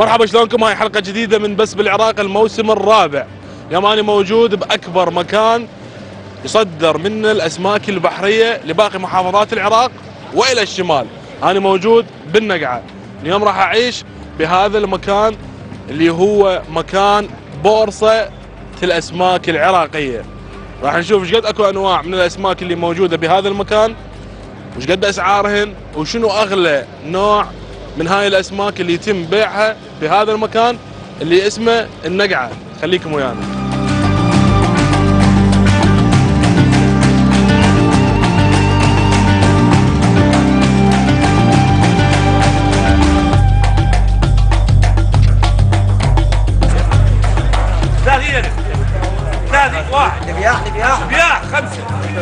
مرحبا شلونكم؟ هاي حلقة جديدة من بس بالعراق الموسم الرابع. اليوم أنا موجود بأكبر مكان يصدر منه الأسماك البحرية لباقي محافظات العراق وإلى الشمال. أنا موجود بالنقعة. اليوم راح أعيش بهذا المكان اللي هو مكان بورصة الأسماك العراقية. راح نشوف ايش قد اكو انواع من الأسماك اللي موجودة بهذا المكان، وش قد اسعارهن، وشنو اغلى نوع من هاي الاسماك اللي يتم بيعها بهذا المكان اللي اسمه النقعة. خليكم ويانا. بياع 5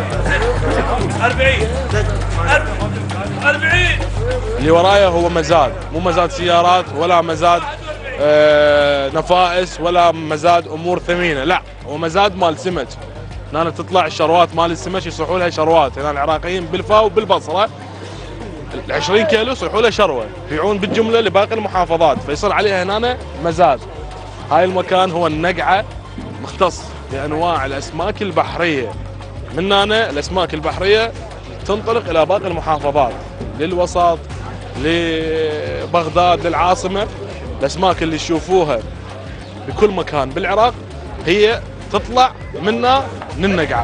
40 40. اللي ورايا هو مزاد، مو مزاد سيارات ولا مزاد نفائس ولا مزاد امور ثمينه، لا هو مزاد مال سمك. هنا تطلع الشروات مال السمك يصيحوا لها شروات، هنا العراقيين بالفا وبالبصره ال 20 كيلو يصيحوا لها شروه، يبيعون بالجمله لباقي المحافظات، فيصير عليها هنا مزاد. هاي المكان هو النقعه، مختص بانواع الاسماك البحريه. من هنا الاسماك البحريه تنطلق الى باقي المحافظات، للوسط، لبغداد، للعاصمه. الاسماك اللي تشوفوها بكل مكان بالعراق هي تطلع منا من النقعه.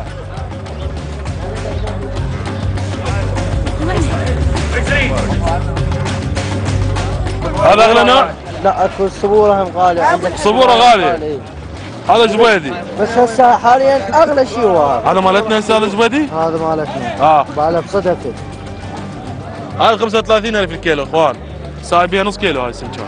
هذا اغلى نوع؟ لا اكو الصبوره هم غاليه عندك. صبوره غاليه. هذا زبيدي. بس هسه حاليا اغلى شيء هو هذا مالتنا هسه، هذا زبيدي؟ هذا مالتنا. بعلى بصدفه. هذا 35,000 الكيلو اخوان. سايبيها نص كيلو هاي السمكه.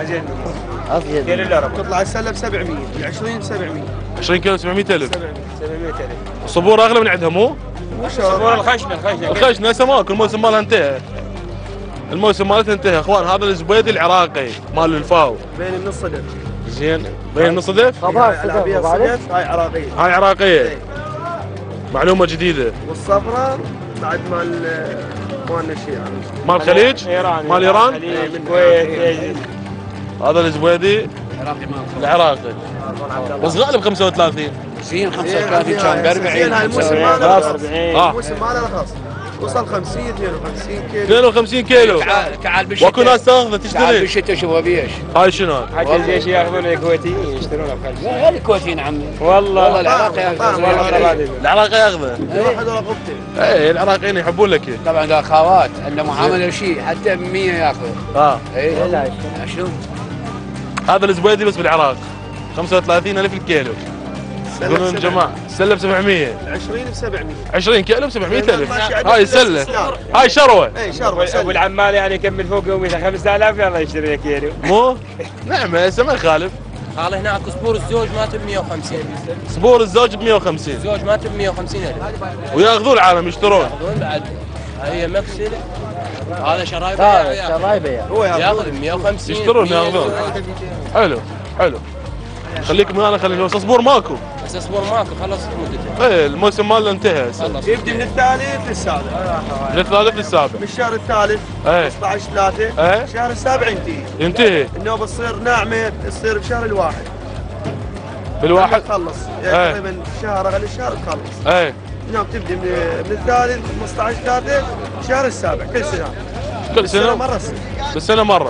افيد. كيلو الا ربع. تطلع السله ب 700، ال 20 ب 700. 20 كيلو 700,000. 700,000. الصبوره اغلى من عندها مو؟ الصبوره الخشنه هسه ماكو، الموسم مالها انتهى. الموسم مالتها انتهى اخوان. هذا الزبيدي العراقي مال الفاو. بين النص صدف. زين، بين النص صدف؟ هاي عراقيه. هاي عراقيه. معلومه جديده. والصفراء بعد مالنا الشيعة. مال الخليج؟ مال ايران؟ من الكويت. هذا الزبيدي العراقي بس غالب 35. زين 35 كان ب 40. زين هاي الموسم ماله رخص. الموسم ماله رخص. وصل 50 52 كيلو. 52 كيلو. تعال بالشتاء. واكو ناس تاخذه تعال تشتري. بالشتاء شوفها بيش. هاي شنو؟ حتى الجيش ياخذون الكويتيين يشترونها بخلص. غير الكويتيين عمي. والله العراقي ياخذ. العراقي ياخذه. واحد ولا قبتين. اي العراقيين يحبون لك. طبعا ذا خاوات عنده معامله شيء حتى ب 100 ياخذ. اي شنو؟ هذا الزبيدي بس بالعراق 35,000 الكيلو. يقولون يا جماعه سله ب 700. 20 ب 700. 20 كيلو ب 700,000. هاي سله. هاي شروه. اي شروه. ابو العمال يعني يكمل فوق يوميته 5000 يلا يشتري كيلو. مو؟ نعم هسه ما يخالف. قال هناك صبور الزوج مات ب 150. صبور الزوج ب 150. الزوج مات ب 150,000. وياخذون العالم يشترون. ياخذون بعد. هي مكسله. هذا شرايبه. شرايبه هو ياخذ ب 150. يشترون ياخذون. حلو حلو. خليكم معنا. خلينا صبور ماكو. بس صبور ماكو خلص مدته. ايه الموسم ماله انتهى. خلص. يبدي من الثالث للسابع. من الثالث للسابع. من الشهر الثالث. ايه 15/3. ايه الشهر السابع ينتهي. النوبه تصير ناعمه، تصير بشهر الواحد. بالواحد تخلص يعني تقريبا شهر اقل الشهر تخلص. ايه اليوم تبدي من الثالث 15/3 الشهر السابع كل سنه. كل سنه مره تصير. بالسنه مره.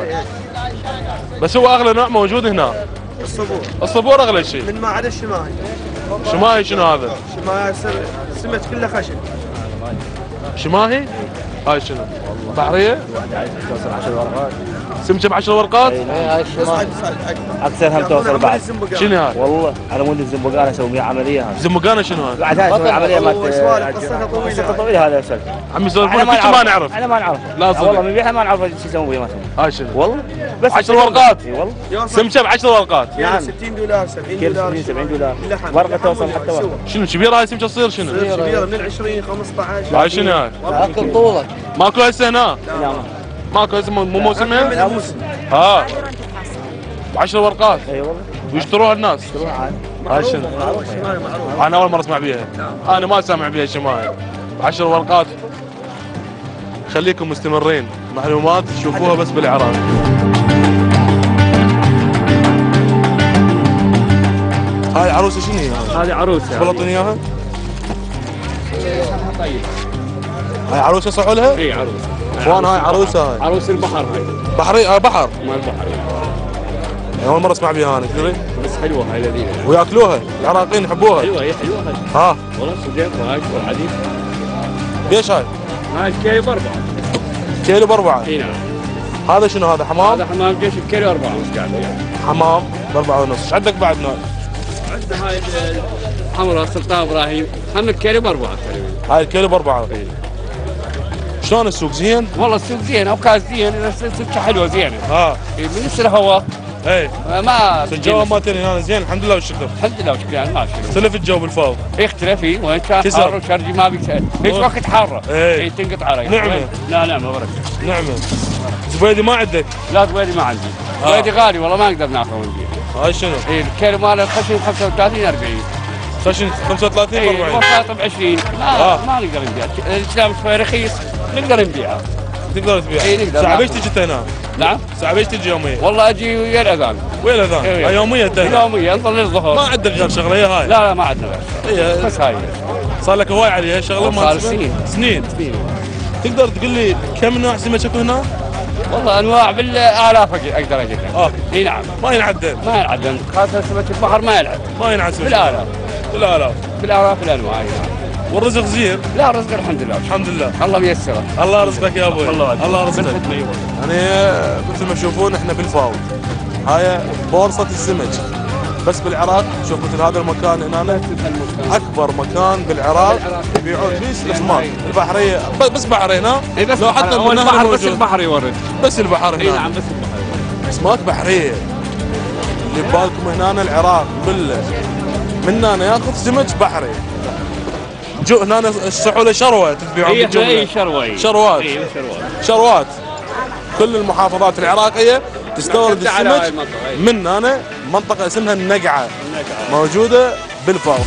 بس هو اغلى نوع موجود هنا الصبور. الصبور اغلى شيء. من ما عدا الشماهي. شماهي شنو هذا؟ شماهي سمك كله خشن. شماهي؟ هاي شنو؟ بحريه؟ سمكه ب10 ورقات؟ هاي الشمال اكثر هم توصل بعد. شنو هاي؟ والله على مود الزنبقانه اسوي عمليه هذه. زمقانه شنو هاي؟ بعد هاي اسوي عمليه مالت قصتها طويله. طويله هذا اسال. عم يسولفون كل شيء ما نعرف. احنا ما نعرف. لا صدق. والله بنبيعها ما نعرف شو يسوون بيها ما يسوون. هاي شنو؟ والله بس 10 ورقات. اي والله. سمكه ب10 ورقات. يعني $60 $70 $70 ورقه توصل حتى ورقه. شنو كبيره هاي سمكه تصير شنو؟ كبيره من 20 15. هاي شنو هاي؟ اكل طولك. ماكو هسه هنا؟ لا ماكو هسه مو موسمها؟ لا موسم. ها 10 ورقات اي والله. ويشتروها الناس. هاي شنو؟ شماهي معروف. انا اول مره اسمع بيها. انا ما سامع بيها شماهي. 10 ورقات. خليكم مستمرين، معلومات تشوفوها بس بالعراق. عروسه شنو هي هذه؟ هذه عروسه. بلطني اياها؟ طيب. هاي عروسه صحوا لها؟ اي عروسه. اخوان هاي عروسه هاي. عروس البحر هاي. بحري بحر. مال البحر. اول مره اسمع بها انا تدري؟ بس حلوه هاي لذيذه. وياكلوها العراقيين يحبوها. حلوه هي حلوه هاي. ها والله صدق وهاي والحديث. ليش هاي؟ هاي الكيلو باربعه. كيلو باربعه. اي نعم. هذا شنو هذا حمام؟ هذا حمام جيش الكيلو 4 ونص قاعد يعني. حمام باربعه ونص، ايش عندك بعد نوع؟ عندنا هاي الحمراء سلطان ابراهيم، هم الكيلو باربعه تقريبا. هاي الكيلو باربعه. إيه. شلون السوق زين؟ والله السوق زين، اوكاز زين، سكه حلوه زينه. ها بالنسبه للهواء اي ما الجو مالتني هنا زين الحمد لله والشكر. الحمد لله وشكرا يعني ماشي. سلف الجو بالفاض. يختلف اي وين كان كسر. حار وشرجي ما بيكسر، هيك وقت حاره. إيه. اي تنقطع علي. نعمة. لا نعمه بركه. نعمه. زبيدي ما عندك؟ لا زبيدي ما عندي. زبيدي غالي والله ما نقدر ناخذه ونجيب. هاي شنو؟ اي الكيلو ماله الخشن 35 40. خشن 35 اي 40. الوساطه ب 20. ما نقدر نبيع، الاسلام شوي رخيص نقدر نبيعه. تقدر تبيع؟ إي نقدر ساعة بيش ناخذ. تجي هنا؟ نعم؟ ساعة بيش تجي يومية؟ والله اجي ويا الاذان. وين الاذان؟ إيه. يومية انت هنا؟ يوميا نظل للظهر. ما عندك غير شغلة هي هاي؟ لا ما عندنا غير. هي بس هاي. صار لك هواي عليها شغلة ما صار تسمع؟ سنين. سنين. تقدر تقول لي كم نوع سمك اكو هنا؟ والله انواع بالالاف اقدر اجيب لك. اي نعم. ما ينعدل. ما ينعد، خاصة سمك البحر ما يلعب. ما ينعد سمك. بالالاف. بالالاف. بالالاف الانواع. والرزق زين؟ لا رزق الحمد لله. الحمد لله. الله ميسره. الله يرزقك يا ابوي. الله يرزقك. بالخدمة يبا. يعني مثل ما تشوفون احنا بالفاوض. هاي بورصة السمك. بس بالعراق شوف مثل هذا المكان هنا اكبر مكان بالعراق يبيعون فيه الاسماك البحريه، بس بحر هنا. اي بس لو حتى هو بالنهر البحر بس موجود. البحر يورد. بس البحر هنا. اي نعم بس البحر. اسماك بحريه اللي ببالكم هنا العراق كله من هنا ياخذ سمك بحري. جو هنا السحوله شروه تبيعون بالجمله. اي شروه. شروات. اي شروات. شروات. كل المحافظات العراقيه تستورد السمك من هنا منطقه اسمها النقعه موجوده بالفاو.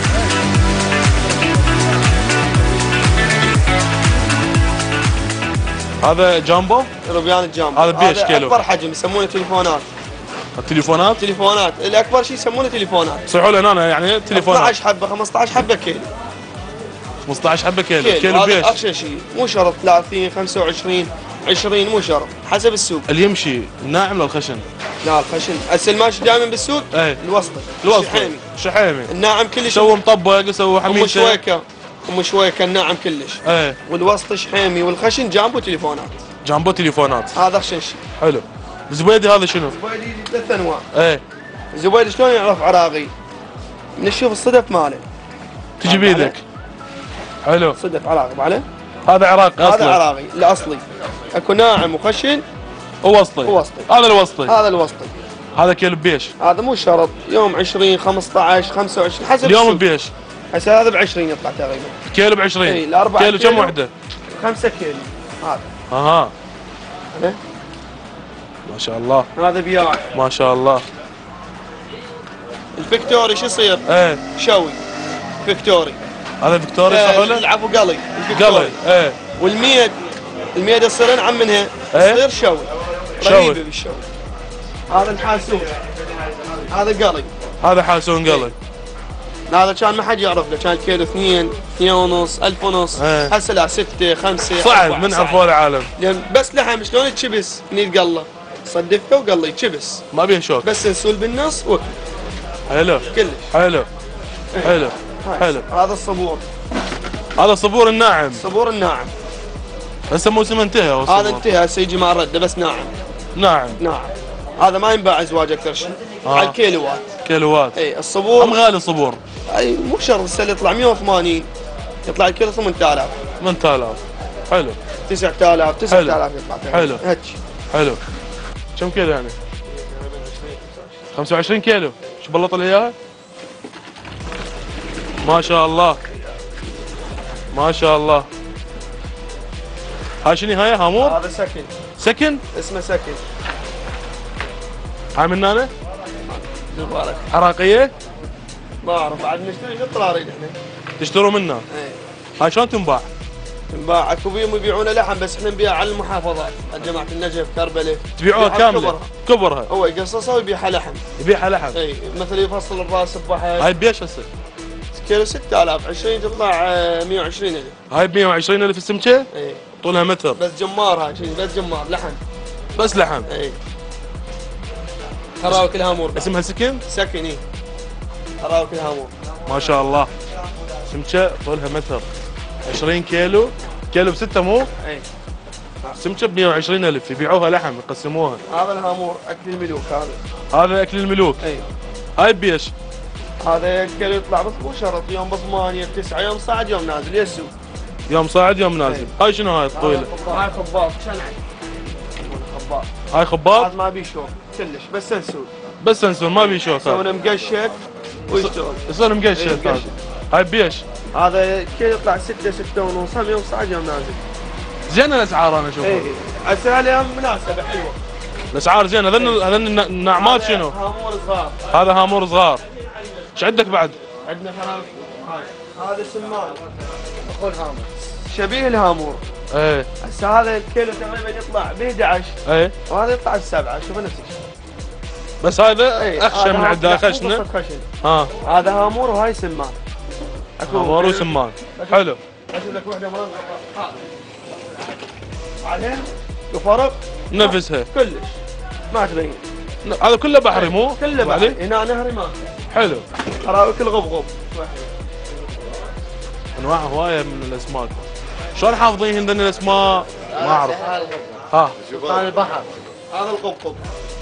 هذا جامبو؟ روبيان الجامبو. هذا بيش هذا كيلو؟ اكبر حجم يسمونه تليفونات. التليفونات؟ تليفونات الاكبر شيء يسمونه تليفونات. صيحوا لنا هنا يعني تليفونات 12 حبه 15 حبه كيلو. 15 حبه كيلو. كيلو هذا بيش؟ اقصى شيء، مو شرط 30 25 20 مو شرط حسب السوق. اللي يمشي ناعم للخشن؟ لا الخشن هسه الماشي دائما بالسوق. ايه الوسطي. الوسطي شحيمي. الناعم كلش. سووا مطبق سووا حميشه. ام شويكه الناعم كلش. ايه والوسط شحيمي والخشن جامبو تليفونات. جامبو تليفونات. هذا اخشن شيء. حلو. الزبيدي هذا شنو؟ الزبيدي ثلاث انواع. ايه الزبيدي شلون يعرف عراقي؟ من نشوف الصدف ماله. تجي بيدك. حلو. صدف عراقي عليه؟ هذا عراقي اصلي. هذا عراقي الاصلي. اكو ناعم وخشن ووسطي. ووسطي. هذا الوسطي. هذا الوسطي. هذا كيلو بيش. هذا مو شرط يوم 20 15 25 حسب اليوم السوق. ببيش. هسه هذا ب 20 يطلع تقريبا. كيلو ب 20. اي الاربعه كيلو كم وحده؟ 5 كيلو. هذا. اها إيه؟ ما شاء الله هذا بياع. ما شاء الله. الفيكتوري شو يصير؟ ايه شوي. فيكتوري. هذا فيكتوريا يصحوا له؟ العفو قلي. قلي ايه. والميد الميد يصير انعم منها. إيه؟ يصير شوي. شوي. رهيبه بالشوي. هذا الحاسوب. هذا قلي. هذا حاسون قلي. هذا كان ما حد يعرف له، كان كيلو 2 2 ونص 1000 ونص. إيه. هسه لا 6 5 صعب من عرفوا العالم. لان بس لحم شلون يتشبس من يتقلى. صدفه وقلى يتشبس. ما بيه شوك. بس نسول بالنص وكل. حلو كلش. حلو حلو حلو. هذا الصبور. هذا صبور الناعم. صبور الناعم. هسه موسم انتهى هو هذا الصبور. انتهى هسه يجي مع الرده بس ناعم. ناعم. ناعم. هذا ما ينباع ازواج اكثر شيء. على الكيلوات. كيلوات. اي الصبور. هم غالي الصبور. اي مو شرط هسه يطلع 180 يطلع الكيلو 8000 8000. حلو 9000 9000 يطلع. حلو. هيك. حلو. كم كيلو يعني؟ 25 كيلو. شو بلط لي اياها؟ ما شاء الله ما شاء الله. هاي شنو هاي هامور؟ هذا سكن. سكن؟ اسمه سكن. هاي من هنا؟ مبارك. عراقية؟ ما اعرف بعد نشتري قطره اريد احنا. تشتروا منها؟ اي. هاي شلون تنباع؟ تنباع اكو بيهم يبيعونه لحم بس احنا نبيع على المحافظات، على جماعه النجف كربله. تبيعوها كامله كبرها؟ هو يقصصها ويبيعها لحم. يبيعها لحم؟ اي مثلا يفصل الراس ببحر. هاي بيش هسه؟ كيلو 6000 20 تطلع 120,000. هاي ب 120,000 السمكه؟ اي طولها متر. بس جمار هاي شيء بس جمار لحم. بس لحم؟ اي خراوك الهامور. اسمها سكن؟ سكن اي خراوك الهامور. ما شاء الله. سمكه طولها متر 20 كيلو، كيلو ب6 مو؟ اي سمكه ب 120,000 يبيعوها لحم يقسموها. هذا الهامور اكل الملوك هذا. هذا اكل الملوك. اي هاي بيش؟ هذا كيلو يطلع بس مو شرط يوم ب8 ب9 يوم صاعد يوم نازل يسوق. يوم صاعد يوم نازل. هاي شنو هاي الطويله؟ هاي خباط شنعي. خباط. هاي خباط؟ هذا ما بيه شوك كلش بس سنسور. بس سنسور ما بيه شوك. يسوون مقشك ويشتغل. يصير مقشر. هاي بيش؟ هذا كيلو يطلع 6 6 ونص هم يوم صاعد يوم نازل. زين الاسعار انا اشوفها. اي هسه اليوم مناسبه حلوه. الاسعار زين. هذن النعمات شنو؟ هامور صغار. هذا هامور صغار. ايش عندك بعد؟ عندنا خراويش. هذا سمان اخو الهامور شبيه الهامور. ايه هسه هذا الكيلو تقريبا يطلع ب 11. ايه وهذا يطلع ب 7 شوف نفس الشيء. بس هذا ايه اخشن من عندها خشنه. خشن. ها هذا هامور وهاي سمان. هامور وسمان. حلو. اشوف لك وحده منظمه. بعدين وفرق نفسها كلش ما تبين. هذا كله بحري مو؟ كله بحري. هنا نهري ما حلو. خراويك الغبغب. انواع هوايه من الاسماك. شلون حافظين هذن الاسماء؟ ما اعرف. ها سلطان البحر. هذا القبقب.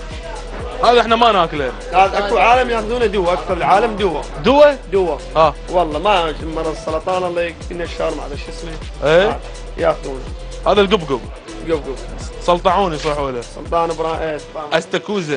هذا احنا ما ناكله. هذا اكو عالم ياخذونه دوا اكثر العالم دوا. دوا؟ ها والله ما مره السلطان الله يكفينا الشر ما ادري شو اسمه. ايه ياخذونه. هذا القبقب. قبقب. سلطعوني يصيحوا له. سلطان ابراهيم. استكوزه.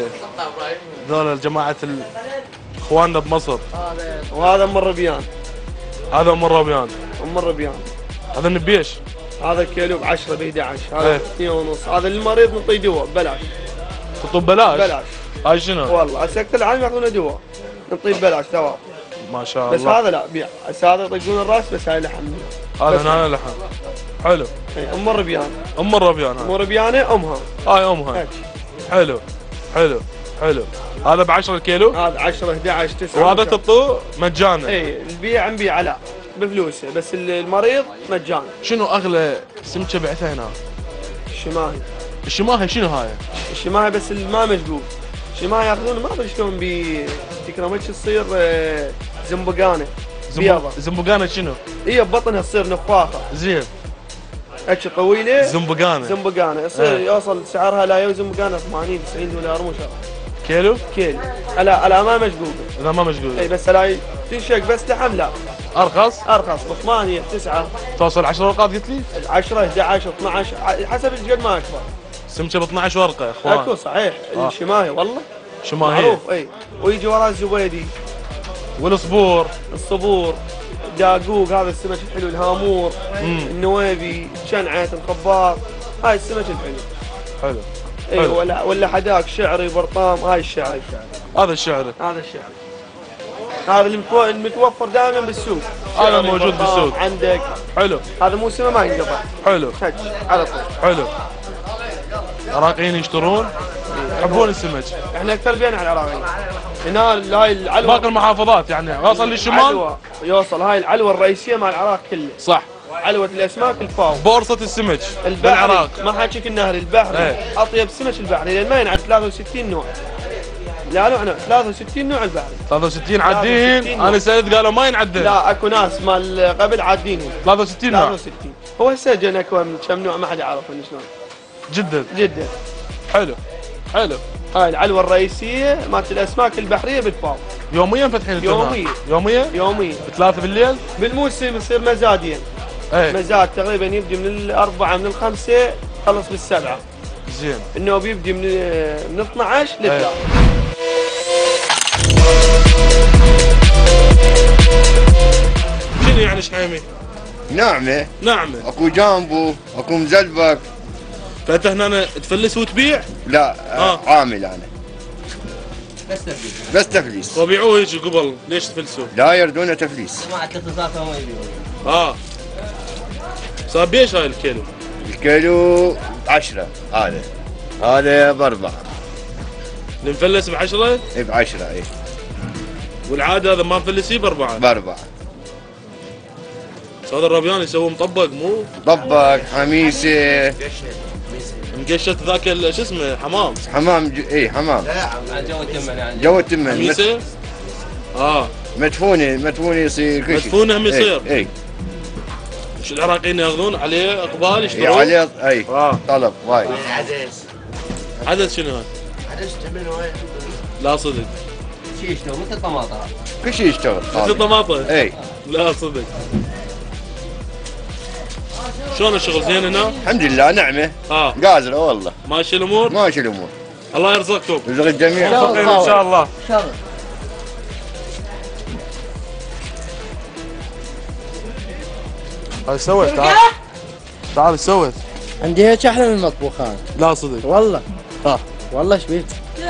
ذول جماعه اخواننا بمصر. وهذا ام الربيان. هذا ام الربيان. ام الربيان. هذا النبيش. هذا الكيلو ب 10 ب 11 هذا ايه. 2 ونص. هذا للمريض نعطيه دواء ببلاش. تطب ببلاش؟ ببلاش. هاي شنو؟ والله هسه كل العالم ياخذونه دواء نعطيه ببلاش ثواب. ما شاء بس الله. هذا لا بيع. هسه هذا يطقون الراس بس هاي لحم. هذا هنا لحم. حلو. اي ام الربيان. ام الربيان. ام الربيانه امها. هاي امها. هيك. حلو حلو حلو. هذا ب 10 كيلو؟ هذا 10 11 9. وهذا تعطوه مجانا. اي البيع نبيع لا بفلوسه بس المريض مجانا. شنو اغلى سمكه بعتها هنا؟ الشماهي. الشماهي شنو هاي؟ الشماهي بس ما مشقوق. الشماهي ياخذونه ما ادري شلون تكرمتش تصير زنبقانه بيضة. زنبقانه شنو؟ هي ببطنها تصير نفاخه. زين. هيك طويله. زنبقانه. زنبقانه يصير يوصل سعرها لا زنبقانه 80 90 دولار مو شرط. كيلو؟ كيلو. لا ما مشقوقه. اذا ما مشقوق. اي بس لا تنشق بس لحم لا. ارخص؟ ارخص ب 8 9. توصل 10 ورقات قلت لي؟ 10 11 12 حسب قد ما اكبر. سمكه ب 12 ورقه اخوان. اكو صحيح. الشماهي والله شماهي معروف. اي ويجي وراه الزبيدي والصبور. الصبور داقوق هذا السمك الحلو الهامور. النويبي شنعة الخباط هاي السمك الحلو. حلو. اي ولا حداك شعري برطام هاي الشعري. هذا الشعري. هذا الشعري. هذا المتوفر دائما بالسوق. هذا موجود بالسوق عندك. حلو. هذا موسمه ما ينقطع. حلو. هيك على طول. حلو. العراقيين يشترون يحبون السمك. احنا اكثر بينا على العراقيين. هنا هاي العلوه. باقي المحافظات يعني واصل للشمال. يوصل هاي العلوه الرئيسيه مع العراق كله. صح. علوه الاسماك الفاو. بورصه السمك بالعراق. ما حاكيك النهر البحري. ايه. اطيب سمك البحري لان ما ينعد 63 نوع. لا انا 63 نوع البحري. 63 عادين. انا سالت قالوا ما ينعدل. لا اكو ناس مال قبل عادينهم 63 نوع. 63. هو هسه جانا كم نوع ما حد يعرف من شلون. جدا. حلو. حلو. هاي العلوه الرئيسيه مالت الاسماك البحريه بالفاو. يوميا فاتحين القناه؟ يوميا؟ ب3 بالليل؟ بالموسم يصير مزادين. ايه. مزاد تقريبا يبدي من 4 من 5 خلص بال7. زين. انه بيبدي من 12 ل 3. شنو يعني شحيمي؟ نعمة. نعمة. اكو جامبو، اكو مزلبك. فانت هنا تفلس وتبيع؟ لا عامل انا. بس تفليس. وبيعوه هيك قبل، ليش تفلسوا؟ لا يردون تفليس. جماعة الاختصاص هم يبيعون. صار بيش هاي الكيلو؟ الكيلو 10 هذا ب4. المفلس ب10؟ ب10 اي. والعاده هذا ما مفلسي ب4. ب4. هذا الربيان يسووه مطبق مو؟ طبق حميسه مقشت ذاك شو اسمه حمام. اي حمام. جو التمن يعني. جو التمن. حميسه؟ مدفونه يصير كل شيء. مدفونه هم يصير. اي. مش العراقيين ياخذون عليه اقبال يشترون؟ عليه اي طلب وايد. عدد شنو هاي؟ عدد تمن وايد. لا صدق. شي يشتغل مثل الطماطم. كل شيء يشتغل. مثل طماطم؟ اي. لا صدق. شلون الشغل زين هنا؟ الحمد لله نعمه. قادره والله. ماشي الامور؟ ماشي الامور. الله يرزقكم. يرزق الجميع. ان شاء الله. هاي سويت تعال سويت. عندي هيك احلى من المطبوخان. لا صدق. والله. والله ايش بيك؟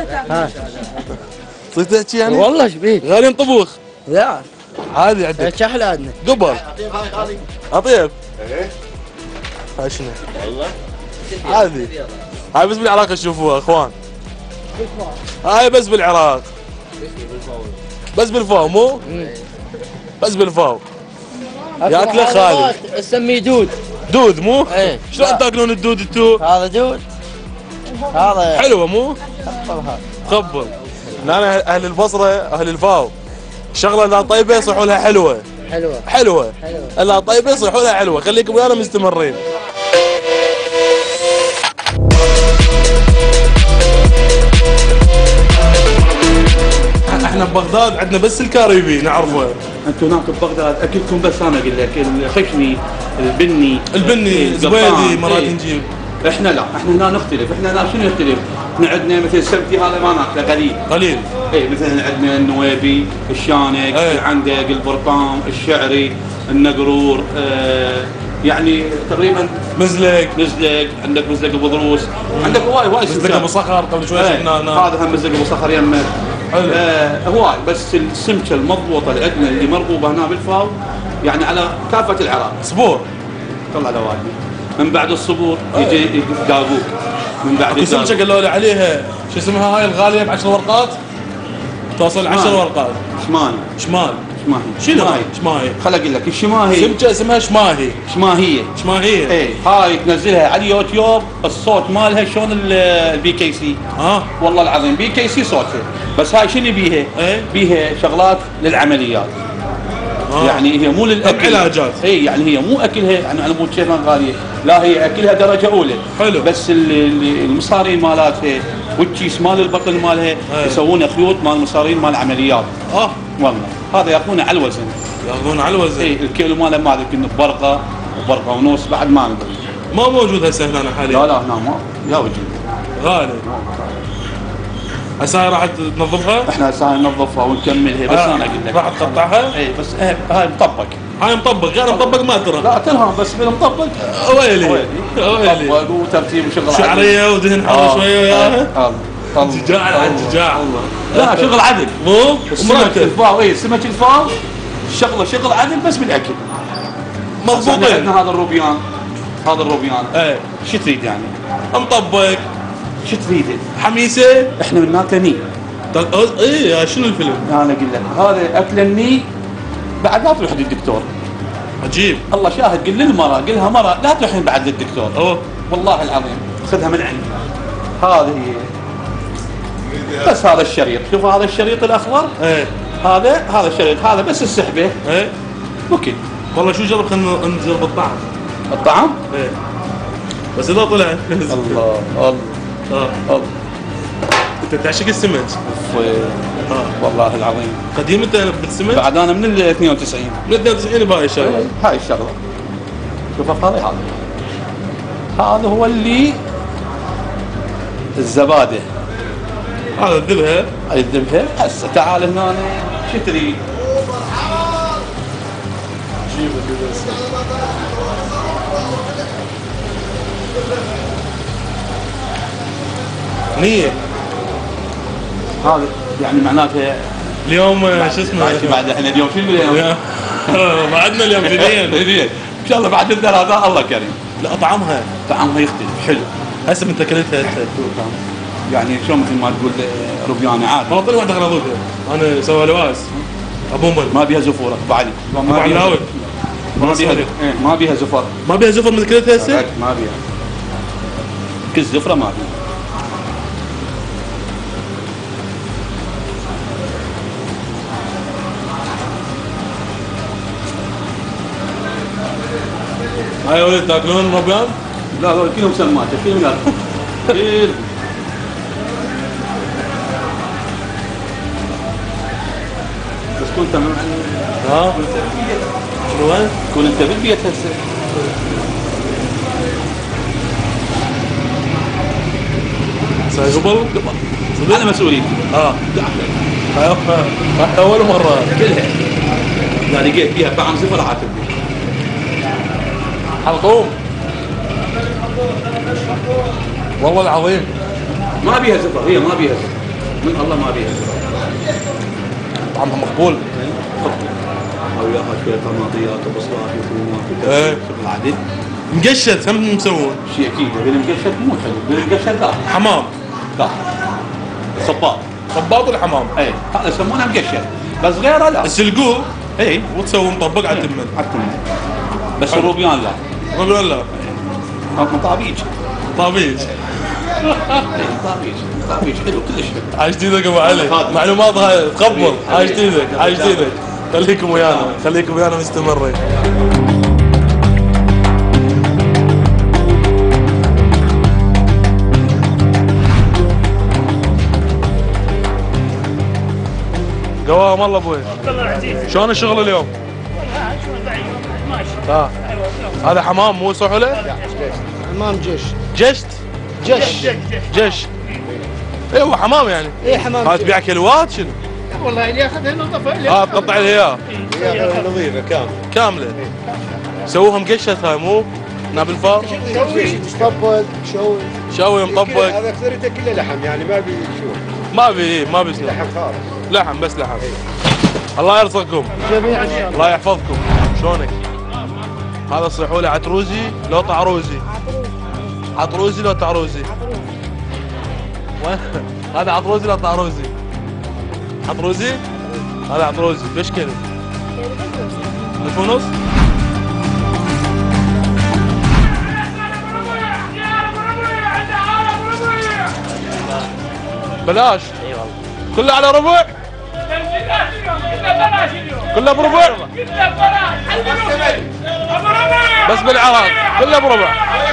صدق تحكي يعني؟ والله ايش بيك؟ غالي طبوخ. لا عادي عندك. هيك احلى عندنا. قبل. اطيب. هاي شنو؟ والله عادي. هاي بس بالعراق تشوفوها اخوان. هاي بس بالعراق. بس بالفاو مو؟ بس بالفاو. ياكله خالد. نسميه دود. دود مو؟ ايه. شلون تاكلون الدود انتو؟ هذا دود. هذا حلوه مو؟ خبل. انا اهل البصره اهل الفاو. شغله لا طيبه يصيحوا لها حلوه. حلوه. لا طيبه يصيحوا لها حلوه، خليكم ويانا مستمرين. احنا ببغداد عندنا بس الكاريبي نعرفه. انتم هناك ببغداد اكلكم بس انا اقول لك الخشني، البني زبيدي مرات نجيب. احنا لا، احنا هنا نختلف، احنا هنا شنو نختلف؟ احنا عندنا مثل السبتي هذا ما ناكله قليل. اي مثلا عندنا النويبي، الشانك، عندك البرطام، الشعري، النقرور، يعني تقريبا مزلق، عندك مزلق ابو ضروس، عندك وايد مزلق ابو صخر قبل شوي شفناه. هذا هم مزلق ابو صخر يمه. هواي بس السمكه المضبوطه اللي عندنا اللي مرغوبه هنا بالفاو يعني على كافه العراق. صبور. طلع على وايد. من بعد الصبور يجي يداقوك. من بعد السمكه قالوا لي عليها شو اسمها هاي الغاليه ب10 ورقات؟ توصل 10 ورقات. شمال. شنو هاي؟ شماهي. خل اقول لك الشماهي سمكه اسمها شماهيه. اي هاي تنزلها على اليوتيوب الصوت مالها شلون البي كي سي. والله العظيم بي كي سي صوتها، بس هاي شنو بيها؟ بيها شغلات للعمليات. يعني هي مو للاكل. علاجات. اي يعني هي مو اكلها يعني على مود شيء غاليه، لا هي اكلها درجه اولى. حلو. بس المصارين مالاتها والكيس مال البطن مالها يسوون خيوط مال مصارين مال عمليات. والله هذا ياخذونه على الوزن. اي الكيلو ماله ما ادري كنا ببرقه ونص بعد ما ندري. ما موجود هسه هنا حاليا. لا هنا ما لا وجود. غالي. هسه راح تنظفها؟ احنا هسه ننظفها ونكملها بس انا اقول لك. راح تقطعها؟ اي بس هاي مطبق. هاي مطبق، غير مطبق ما ترى. لا ترهم بس بالمطبق. ويلي. مطبق وترتيب وشغل عدل. شعريه ودهن حار شويه وياها. جاع على جاع. لا شغل عدل. مو؟ سمك الفاو. اي سمك الفاو شغل عدل بس بالاكل. مضبوطين. عندنا هذا الروبيان. اي شو تريد يعني؟ مطبق. شو تريد؟ حميسه. احنا من ناكل ني. اي شنو الفيلم؟ انا اقول لك هذا اكل الني بعد لا تروح للدكتور. عجيب. الله شاهد، قل للمرأة قلها مرة لا تروحين بعد للدكتور. والله العظيم خذها من عندي. هذه هي. بس هذا الشريط، شوف هذا الشريط الاخضر. هذا الشريط هذا بس السحبه. وكل. والله شو جرب خلينا نجرب الطعم. الطعم؟ بس اذا طلع. الله. انت تعشق السمك. والله العظيم. قديم انت بالسمك؟ بعد انا من ال 92. من 92 بهاي الشغله. هاي الشغله. شوف هذا هذا هو اللي الزباده. هذا الذبحه. هسه تعال هنا شو تريد؟ جيب نية. هذا يعني معناته اليوم شو اسمه؟ بعد احنا اليوم شنو اليوم؟ بعدنا اليوم جديد. ان شاء الله بعد الثلاثاء الله كريم. لا طعمها يختلف حلو. هسه انت اكلتها يعني شلون مثل ما تقول ربيانه عادي. والله طلع واحده خلينا انا سوى لواس عموما ما بيها زفوره ابو علي. ما بيها زفر. ما بيها زفر من اكلتها هسه؟ ما بيها. كل زفره ما بيها. هاي يا ولد تاكلون ربيان؟ لا هذول كلهم سماته كلهم لا كلهم. بس كنت ها؟ شنو وين؟ كون انت بالبيت هسه. قبل انا مسؤوليتي. راح اول مره كلها. لا لقيت فيها طعم زفر عاتب. حلقوم والله العظيم ما بيها زفر. هي ما بيها زفر من الله ما بيها زفر. طعمها مقبول. او وياها شويه طماطيات وبصلات وثومات عادي. مقشت هم مسوون شيء اكيد. بالمقشت مو حلو. بالمقشت لا حمام. لا صباط. صباط ولا حمام؟ اي هذا يسمونه مقشت بس غيره لا. تسلقوه اي وتسوي مطبق على التمن. على التمن. بس الروبيان لا. روبيان لا. طابيج. طابيج. طابيج حلو كلش. عايش ايدك ابو علي. معلومات هاي تقبل. عايش ايدك عايش ايدك. خليكم ويانا خليكم ويانا مستمرين. قوام الله ابوي. شلون الشغل اليوم؟ هذا حمام مو صحله؟ حمام جشت. جش ايوه حمام يعني. اي حمام. هذا تبيع كيلوات شنو؟ والله اللي ياخذها نظفها. تقطع لي اياها نظيفه كامله. سووها مقشت هاي مو نابل فار. طبق شوي مطبق. هذا اكثريته كله لحم يعني ما بي شو. ما بي لحم خالص. لحم بس لحم. الله يرزقكم جميعا ان شاء الله. الله يحفظكم. شلونك؟ هذا صيحوا لي عتروزي لو طعروزي. عطروزي لو طعروزي. هذا عطروزي لو طعروزي. عطروزي؟ هذا عطروزي. ليش كذا؟ 1500. بلاش. اي والله. كله على ربع؟ كله بربع؟ بس بالعراق كله بربع.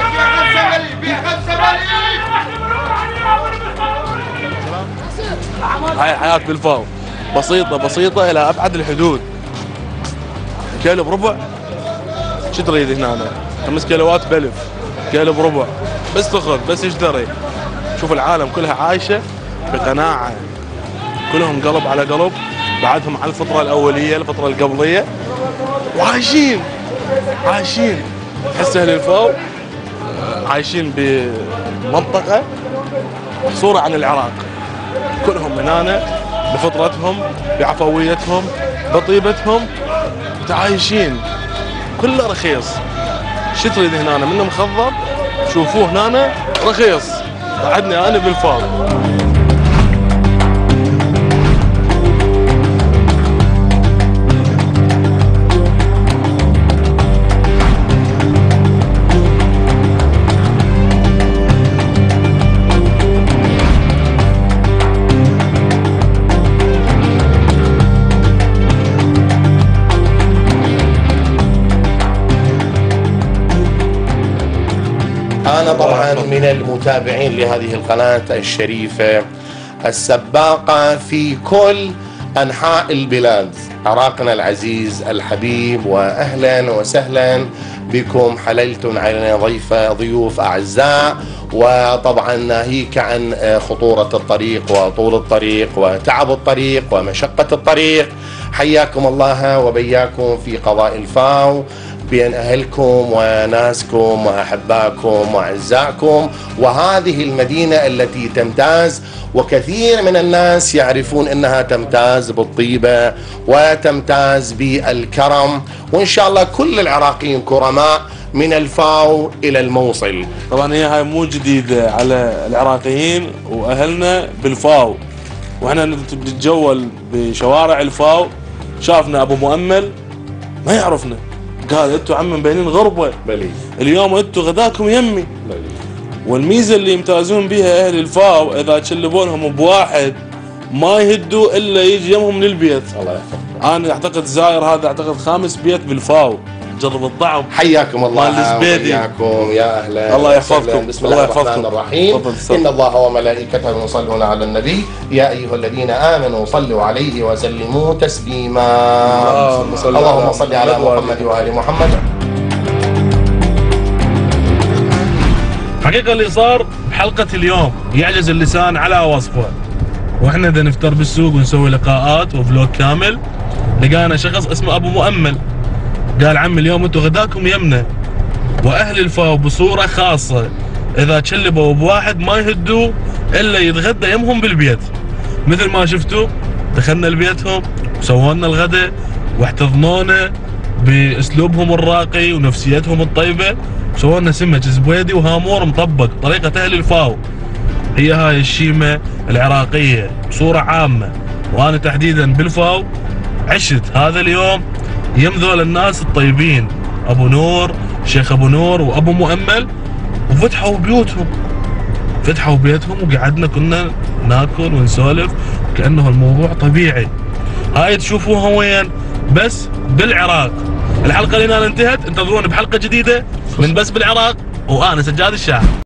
هاي الحياة بالفاو بسيطة إلى أبعد الحدود. كيلو بربع؟ شو تريد هنا؟ 5 كيلوات ب1000. كيلو بربع بس تاخذ بس اشتري. شوف العالم كلها عايشة بقناعة. كلهم قلب على قلب. بعدهم على الفطرة الأولية الفطرة القبلية وعايشين تحس أهل الفاو عايشين بمنطقة محصورة عن العراق. كلهم من هنا بفطرتهم بعفويتهم بطيبتهم متعايشين. كله رخيص. شو تريد هنا منه مخضر؟ شوفوه هنا رخيص. قعدني انا بالفاو. أنا طبعا من المتابعين لهذه القناة الشريفة السباقة في كل أنحاء البلاد. عراقنا العزيز الحبيب وأهلا وسهلا بكم. حللتم علينا ضيوف أعزاء وطبعا ناهيك عن خطورة الطريق وطول الطريق وتعب الطريق ومشقة الطريق. حياكم الله وبياكم في قضاء الفاو بين أهلكم وناسكم وأحباكم وأعزائكم، وهذه المدينة التي تمتاز وكثير من الناس يعرفون أنها تمتاز بالطيبة وتمتاز بالكرم، وإن شاء الله كل العراقيين كرماء من الفاو إلى الموصل. طبعا هي هاي مو جديدة على العراقيين وأهلنا بالفاو، وإحنا نتجول بشوارع الفاو شافنا أبو مؤمل ما يعرفنا، قال انتوا عم مبينين غربة بلي اليوم انتوا غداكم يمي بلي. والميزة اللي يمتازون بها أهل الفاو إذا تشلبونهم بواحد ما يهدوا إلا يجي يمهم للبيت. الله يحفظك. أنا أعتقد زاير هذا أعتقد 5 بيت بالفاو، جرب الطعم. حياكم الله وبياكم يا أهلا. الله يحفظكم. بسم الله الرحمن الرحيم. إن الله وملائكته يصلون على النبي يا أيها الذين آمنوا صلوا عليه وسلموا تسليما. اللهم صل على محمد وآل محمد. حقيقة اللي صار بحلقة اليوم يعجز اللسان على وصفه، واحنا بدنا نفتر بالسوق ونسوي لقاءات وفلوج كامل، لقانا شخص اسمه ابو مؤمل قال عمي اليوم انتوا غداكم يمنا، واهل الفاو بصورة خاصة اذا تشلبوا بواحد ما يهدوا الا يتغدى يمهم بالبيت. مثل ما شفتوا دخلنا لبيتهم وسوونا الغداء واحتضنونا باسلوبهم الراقي ونفسيتهم الطيبة، سوونا سمك زبيدي وهامور مطبق طريقة اهل الفاو. هي هاي الشيمة العراقية بصورة عامة، وانا تحديدا بالفاو عشت هذا اليوم يم ذول الناس الطيبين، ابو نور، شيخ ابو نور وابو مؤمل، وفتحوا بيوتهم، فتحوا بيتهم وقعدنا كنا ناكل ونسولف كأنه الموضوع طبيعي. هاي تشوفوها وين؟ بس بالعراق. الحلقة لنا انتهت، انتظرونا بحلقة جديدة من بس بالعراق، وانا سجاد الشاعر.